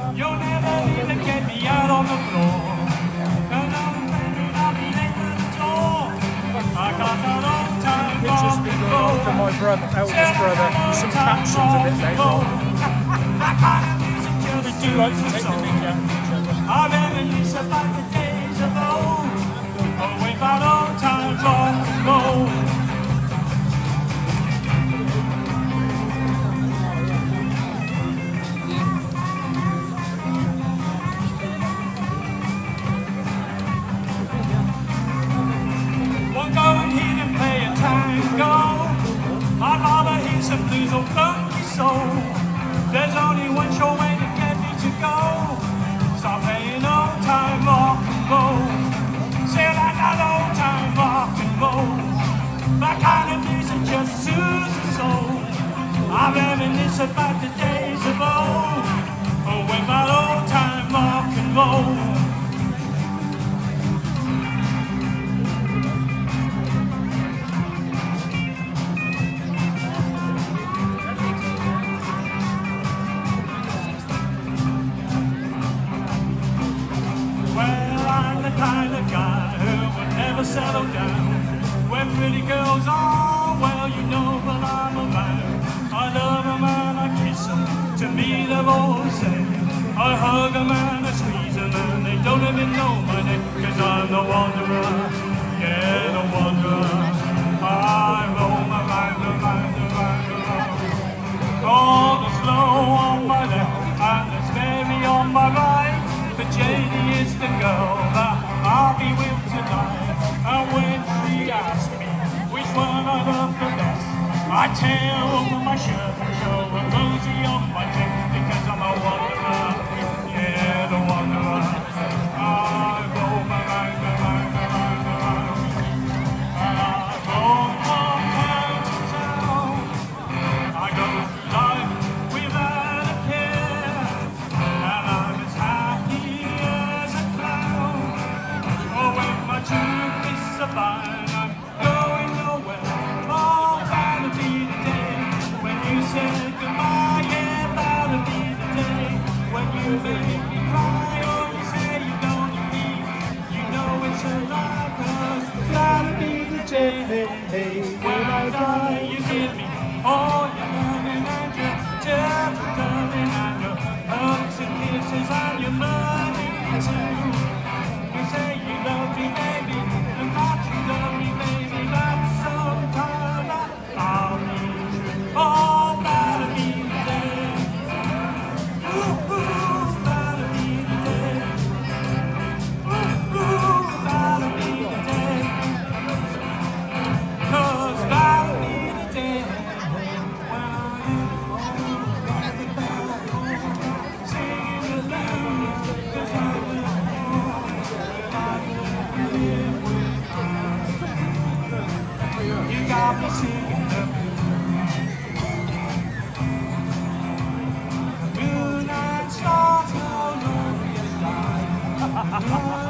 You'll never even get me out on the floor. And I'll be late for the door. I got a long time Pictures been going on for my brother, eldest brother, with some captions a bit later on. We do like to take the mick out of each other. I reminisce about the days of old. Oh, way back old times rock and roll. Won't go and hit and play a tango. I'd rather hear some blues or funky soul. There's only one sure way to get me to go. Stop playing old time rock and roll. Say like that old time rock and roll. That kind of music just soothes the soul. I reminisce about the days of old. Oh, when that old time rock and roll. Kind of guy who would never settle down. When pretty girls are, well, you know that I'm a man. I love a man, I kiss him, to me they're all the same. I hug a man, I squeeze a man, they don't even know my name, cause I'm the wanderer, yeah, the wanderer. I roam around, all the slow on my left, and the Mary on my right. But Janie is the girl that I'll be with tonight. And when she asks me which one I love the best, I tear over my shirt and show a rosy on my neck, because I'm a wanderer, yeah, the wanderer. I roam around. I roam from town to town. I go through life without a care, and I'm as happy as a clown. Oh, when my truth is sublime, I'm going nowhere. Oh, that'll be the day when you say goodbye. Yeah, that'll be the day when you make me cry. Or you say you don't need, you know it's a lie, 'cause that'll be the day when I die. You give me all your loving and your gentle loving and your hugs and kisses and your money too. You say you love me, baby, and that you love me, baby, that sometime I'll be true. Oh, that'll be the day. Ooh, ooh, that'll be the day. Ooh, ooh, that'll be the day. 'Cause that'll be the day when I singing the blues, 'cause I will you got me singing the blues. Moon and stars, how lonely is life.